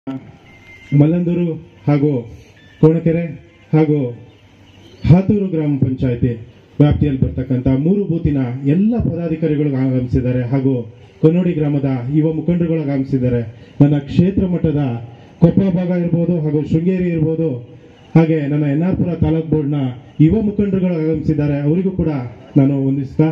ಮಲ್ಲಂದೂರು ಹಾಗೂ ಕೋಣಕೆರೆ ಹಾಗೂ ಹಾತೂರು ಗ್ರಾಮ ಪಂಚಾಯತಿ ವ್ಯಾಪ್ತಿಯಲ್ಲಿ ಬರ್ತಕ್ಕಂಥ 3 ಬೂತಿನ ಎಲ್ಲ ಪದಾಧಿಕಾರಿಗಳು ಆಗಮಿಸಿದ್ದಾರೆ ಹಾಗೂ ಕೊನ್ನೋಡಿ ಗ್ರಾಮದ ಯುವ ಮುಖಂಡರುಗಳು ಆಗಮಿಸಿದ್ದಾರೆ. ನನ್ನ ಕ್ಷೇತ್ರ ಮಟ್ಟದ ಕೊಪ್ಪ ಭಾಗ ಇರ್ಬೋದು ಹಾಗೂ ಶೃಂಗೇರಿ ಇರ್ಬೋದು, ಹಾಗೆ ನನ್ನ ಎನ್ಆರ್ಪುರ ತಾಲೂಕು ಬೋರ್ಡ್ನ ಯುವ ಮುಖಂಡರುಗಳು ಆಗಮಿಸಿದ್ದಾರೆ. ಅವರಿಗೂ ಕೂಡ ನಾನು ವಂದಿಸ್ತಾ,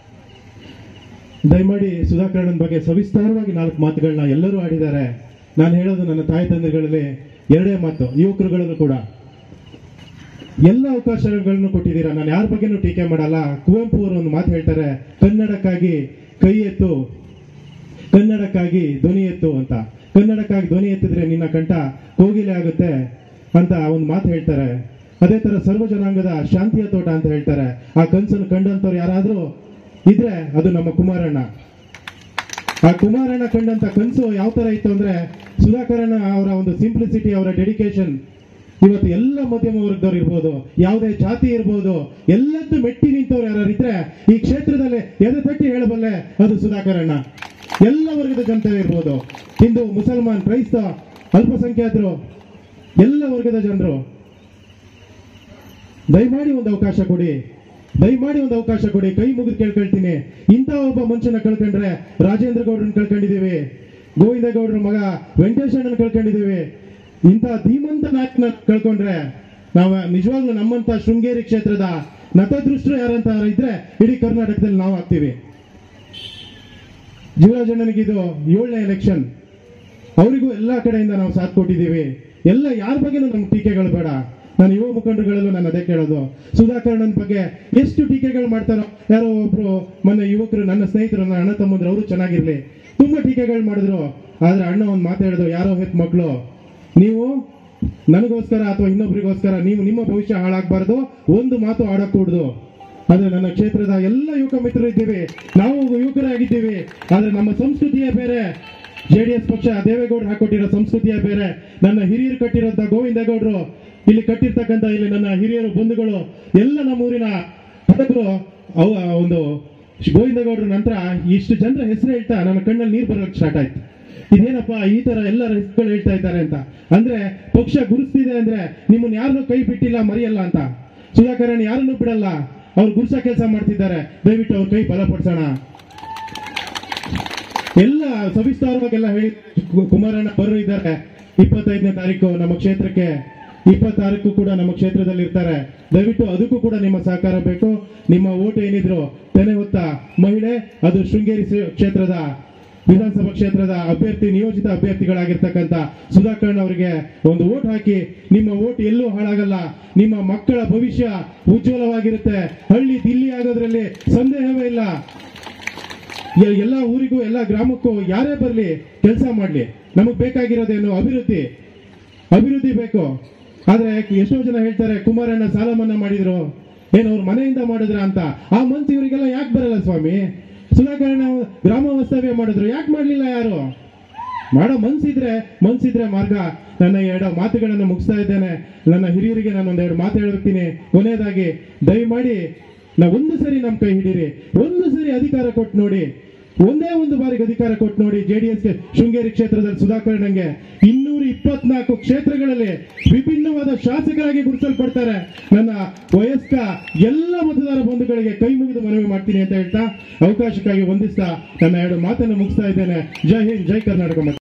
ದಯಮಾಡಿ ಸುಧಾಕರಣ್ಣನ ಬಗ್ಗೆ ಸವಿಸ್ತಾರವಾಗಿ 4 ಮಾತುಗಳನ್ನ ಎಲ್ಲರೂ ಆಡಿದ್ದಾರೆ. ನಾನು ಹೇಳೋದು ನನ್ನ ತಾಯಿ ತಂದೆಗಳಲ್ಲಿ 2 ಮಾತು. ಯುವಕರುಗಳನ್ನು ಕೂಡ ಎಲ್ಲ ಅವಕಾಶಗಳನ್ನು ಕೊಟ್ಟಿದ್ದೀರಾ. ನಾನು ಯಾರ ಬಗ್ಗೆನೂ ಟೀಕೆ ಮಾಡಲ್ಲ. ಕುವೆಂಪು ಅವರು ಒಂದು ಮಾತು ಹೇಳ್ತಾರೆ, ಕನ್ನಡಕ್ಕಾಗಿ ಕೈ ಎತ್ತು, ಕನ್ನಡಕ್ಕಾಗಿ ಧ್ವನಿ ಎತ್ತು ಅಂತ. ಕನ್ನಡಕ್ಕಾಗಿ ಧ್ವನಿ ಎತ್ತಿದ್ರೆ ನಿನ್ನ ಕಂಠ ಕೋಗಿಲೆ ಆಗುತ್ತೆ ಅಂತ ಒಂದು ಮಾತು ಹೇಳ್ತಾರೆ. ಅದೇ ತರ ಸರ್ವ ಜನಾಂಗದ ಶಾಂತಿಯ ತೋಟ ಅಂತ ಹೇಳ್ತಾರೆ. ಆ ಕನಸನ್ನು ಕಂಡಂತವ್ರು ಯಾರಾದ್ರೂ ಇದ್ರೆ ಅದು ನಮ್ಮ ಕುಮಾರಣ್ಣ. ಆ ಕುಮಾರಣ್ಣ ಕಂಡಂತ ಕನಸು ಯಾವ ತರ ಇತ್ತು ಅಂದ್ರೆ, ಸುಧಾಕರಣ್ಣ ಅವರ ಒಂದು ಸಿಂಪ್ಲಿಸಿಟಿ, ಅವರ ಡೆಡಿಕೇಶನ್ ಇವತ್ತು ಎಲ್ಲ ಮಧ್ಯಮ ವರ್ಗದವ್ರು ಇರ್ಬೋದು, ಯಾವುದೇ ಜಾತಿ ಇರ್ಬೋದು, ಎಲ್ಲದ್ದು ಮೆಟ್ಟಿ ನಿಂತವ್ರು ಯಾರು ಇದ್ರೆ ಈ ಕ್ಷೇತ್ರದಲ್ಲಿ ಎದೆ ತಟ್ಟಿ ಹೇಳಬಲ್ಲೆ ಅದು ಸುಧಾಕರಣ್ಣ. ಎಲ್ಲ ವರ್ಗದ ಜನತೆ ಇರ್ಬೋದು, ಹಿಂದೂ, ಮುಸಲ್ಮಾನ್, ಕ್ರೈಸ್ತ, ಅಲ್ಪಸಂಖ್ಯಾತರು, ಎಲ್ಲ ವರ್ಗದ ಜನರು ದಯಮಾಡಿ ಒಂದು ಅವಕಾಶ ಕೊಡಿ, ದಯಮಾಡಿ ಒಂದು ಅವಕಾಶ ಕೊಡಿ. ಕೈ ಮುಗಿದು ಕೇಳ್ಕೊಳ್ತೀನಿ. ಇಂಥ ಒಬ್ಬ ಮನುಷ್ಯನ ಕಳ್ಕೊಂಡ್ರೆ ರಾಜೇಂದ್ರ ಗೌಡ್ರನ್ನ ಕಳ್ಕೊಂಡಿದ್ದೀವಿ, ಗೋವಿಂದ ಗೌಡ್ರ ಮಗ ವೆಂಕಟೇಶಣ್ಣನ ಕಳ್ಕೊಂಡಿದ್ದೀವಿ. ಇಂಥ ಧೀಮಂತ ನಾಯಕನ ಕಳ್ಕೊಂಡ್ರೆ ನಾವು ನಿಜವಾಗ್ಲೂ ನಮ್ಮಂತ ಶೃಂಗೇರಿ ಕ್ಷೇತ್ರದ ನತದೃಷ್ಟರು ಯಾರಂತ ಇದ್ರೆ ಇಡೀ ಕರ್ನಾಟಕದಲ್ಲಿ ನಾವು ಆಗ್ತೀವಿ. ಜೀವರಾಜಣ್ಣನಿಗಿದು 7ನೇ ಎಲೆಕ್ಷನ್. ಅವರಿಗೂ ಎಲ್ಲಾ ಕಡೆಯಿಂದ ನಾವು ಸಾಥ್ ಕೊಟ್ಟಿದ್ದೀವಿ. ಎಲ್ಲ ಯಾರ ಬಗ್ಗೆನೂ ನಮ್ಗೆ ಟೀಕೆಗಳು ಬೇಡ. ನಾನು ಯುವ ಮುಖಂಡರುಗಳಲ್ಲೂ ನಾನು ಅದೇ ಕೇಳೋದು, ಸುಧಾಕರಣ್ಣನ ಬಗ್ಗೆ ಎಷ್ಟು ಟೀಕೆಗಳು ಮಾಡ್ತಾರೋ. ಯಾರೋ ಒಬ್ರು ಮೊನ್ನೆ ಯುವಕರು, ನನ್ನ ಸ್ನೇಹಿತರು, ನನ್ನ ಅಣ್ಣ ತಮ್ಮಂದ್ರು, ಅವರು ಚೆನ್ನಾಗಿರ್ಲಿ, ತುಂಬಾ ಟೀಕೆಗಳು ಮಾಡಿದ್ರು. ಆದ್ರೆ ಅಣ್ಣ ಒಂದು ಮಾತು ಹೇಳಿದ್ರು, ಯಾರೋ ಹೆತ್ ಮಕ್ಕಳು, ನೀವು ನನಗೋಸ್ಕರ ಅಥವಾ ಇನ್ನೊಬ್ರಿಗೋಸ್ಕರ ನೀವು ನಿಮ್ಮ ಭವಿಷ್ಯ ಹಾಳಾಗಬಾರ್ದು, ಒಂದು ಮಾತು ಆಡಕೂಡ್ದು. ಆದ್ರೆ ನನ್ನ ಕ್ಷೇತ್ರದ ಎಲ್ಲ ಯುವಕ ಮಿತ್ರರು ಇದ್ದೀವಿ, ನಾವು ಯುವಕರಾಗಿದ್ದೀವಿ. ಆದ್ರೆ ನಮ್ಮ ಸಂಸ್ಕೃತಿಯೇ ಬೇರೆ. JDS ಪಕ್ಷ ದೇವೇಗೌಡರು ಹಾಕೊಟ್ಟಿರೋ ಸಂಸ್ಕೃತಿಯೇ ಬೇರೆ. ನನ್ನ ಹಿರಿಯರು ಕಟ್ಟಿರೋಂಥ ಗೋವಿಂದೇಗೌಡರು, ಇಲ್ಲಿ ಕಟ್ಟಿರ್ತಕ್ಕಂಥ ಇಲ್ಲಿ ನನ್ನ ಹಿರಿಯರು ಬಂಧುಗಳು, ಎಲ್ಲ ನಮ್ಮ ಊರಿನ ಹುಡುಗರು, ಒಂದು ಗೋವಿಂದೇಗೌಡರ ನಂತರ ಇಷ್ಟು ಜನರ ಹೆಸರು ಹೇಳ್ತಾ ನನ್ನ ಕಣ್ಣಲ್ಲಿ ನೀರು ಬರೋಕ್ಕೆ ಸ್ಟಾರ್ಟ್ ಆಯ್ತು. ಇದೇನಪ್ಪ ಈ ತರ ಎಲ್ಲರ ಹೆಸರುಗಳು ಹೇಳ್ತಾ ಇದ್ದಾರೆ ಅಂತ. ಅಂದ್ರೆ ಪಕ್ಷ ಗುರುಸ್ತಿದೆ ಅಂದ್ರೆ ನಿಮ್ಮನ್ನ ಯಾರನ್ನೂ ಕೈ ಬಿಟ್ಟಿಲ್ಲ, ಮರೆಯಲ್ಲ ಅಂತ. ಸುಧಾಕರಣ್ಣ ಯಾರನ್ನೂ ಬಿಡಲ್ಲ, ಅವ್ರು ಗುರುಸ ಕೆಲಸ ಮಾಡ್ತಿದ್ದಾರೆ. ದಯವಿಟ್ಟು ಅವ್ರ ಕೈ ಬಲಪಡಿಸೋಣ. ಎಲ್ಲ ಸವಿಸ್ತಾರವಾಗೆಲ್ಲ ಹೇಳಿ ಕುಮಾರಣ್ಣ ಬರೋ ಇದ್ದಾರೆ. 25ನೇ ತಾರೀಕು ನಮ್ಮ ಕ್ಷೇತ್ರಕ್ಕೆ, 26ಕ್ಕೂ ಕೂಡ ನಮ್ಮ ಕ್ಷೇತ್ರದಲ್ಲಿ ಇರ್ತಾರೆ. ದಯವಿಟ್ಟು ಅದಕ್ಕೂ ಕೂಡ ನಿಮ್ಮ ಸಹಕಾರ ಬೇಕು. ನಿಮ್ಮ ಓಟ್ ಏನಿದ್ರು ತೆನೆ ಹೊತ್ತ ಮಹಿಳೆ, ಅದು ಶೃಂಗೇರಿ ಕ್ಷೇತ್ರದ ವಿಧಾನಸಭಾ ಕ್ಷೇತ್ರದ ಅಭ್ಯರ್ಥಿ, ನಿಯೋಜಿತ ಅಭ್ಯರ್ಥಿಗಳಾಗಿರ್ತಕ್ಕಂಥ ಸುಧಾಕರಣ್ಣ ಅವರಿಗೆ ಒಂದು ಓಟ್ ಹಾಕಿ. ನಿಮ್ಮ ಓಟ್ ಎಲ್ಲೂ ಹಾಳಾಗಲ್ಲ. ನಿಮ್ಮ ಮಕ್ಕಳ ಭವಿಷ್ಯ ಉಜ್ವಲವಾಗಿರುತ್ತೆ. ಹಳ್ಳಿ ದಿಲ್ಲಿ ಆಗೋದ್ರಲ್ಲಿ ಸಂದೇಹವೇ ಇಲ್ಲ. ಎಲ್ಲ ಊರಿಗೂ ಎಲ್ಲ ಗ್ರಾಮಕ್ಕೂ ಯಾರೇ ಬರಲಿ, ಕೆಲಸ ಮಾಡಲಿ. ನಮಗ್ ಬೇಕಾಗಿರೋದೇನು ಅಭಿವೃದ್ಧಿ, ಅಭಿವೃದ್ಧಿ ಬೇಕು. ಆದ್ರೆ ಎಷ್ಟೋ ಜನ ಹೇಳ್ತಾರೆ, ಕುಮಾರಣ್ಣ ಸಾಲ ಮನ್ನಾ ಮಾಡಿದ್ರು, ಏನು ಅವ್ರ ಮನೆಯಿಂದ ಮಾಡಿದ್ರ ಅಂತ. ಆ ಮನ್ಸು ಇವರಿಗೆಲ್ಲ ಯಾಕೆ ಬರಲ್ಲ ಸ್ವಾಮಿ? ಸುಧಾಕರಣ್ಣ ಗ್ರಾಮ ವಾಸ್ತವ್ಯ ಮಾಡಿದ್ರು, ಯಾಕೆ ಮಾಡ್ಲಿಲ್ಲ ಯಾರು? ಮಾಡೋ ಮನ್ಸಿದ್ರೆ ಮಾರ್ಗ. ನನ್ನ 2 ಮಾತುಗಳನ್ನು ಮುಗಿಸ್ತಾ ಇದ್ದೇನೆ. ನನ್ನ ಹಿರಿಯರಿಗೆ ನಾನು 2 ಮಾತು ಹೇಳ್ತೀನಿ. ಕೊನೆಯದಾಗಿ ದಯಮಾಡಿ ಒಂದು ಸರಿ ನಮ್ಮ ಕೈ ಹಿಡೀರಿ, ಒಂದು ಸರಿ ಅಧಿಕಾರ ಕೊಟ್ಟು ನೋಡಿ, ಒಂದೇ ಒಂದು ಬಾರಿಗೆ ಅಧಿಕಾರ ಕೊಟ್ಟು ನೋಡಿ. JDS ಶೃಂಗೇರಿ ಕ್ಷೇತ್ರದಲ್ಲಿ ಸುಧಾಕರಣ್ಣಂಗೆ 224 ಕ್ಷೇತ್ರಗಳಲ್ಲಿ ವಿಭಿನ್ನವಾದ ಶಾಸಕರಾಗಿ ಗುರುತಿಸಲ್ಪಡ್ತಾರೆ. ನನ್ನ ವಯಸ್ಕ ಎಲ್ಲ ಮತದಾರ ಬಂಧುಗಳಿಗೆ ಕೈ ಮುಗಿದು ಮನವಿ ಮಾಡ್ತೀನಿ ಅಂತ ಹೇಳ್ತಾ, ಅವಕಾಶಕ್ಕಾಗಿ ವಂದಿಸ್ತಾ ನನ್ನ 2 ಮಾತನ್ನು ಮುಗಿಸ್ತಾ ಇದ್ದೇನೆ. ಜೈ ಹಿಂದ್, ಜೈ ಕರ್ನಾಟಕ.